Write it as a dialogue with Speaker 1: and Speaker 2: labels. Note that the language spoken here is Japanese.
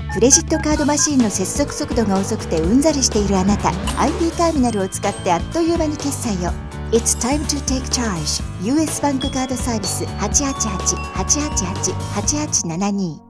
Speaker 1: クレジットカードマシンの接続速度が遅くてうんざりしているあなた、 IP ターミナルを使ってあっという間に決済を。 It's time to take charge。 US バンクカードサービス888-888-8872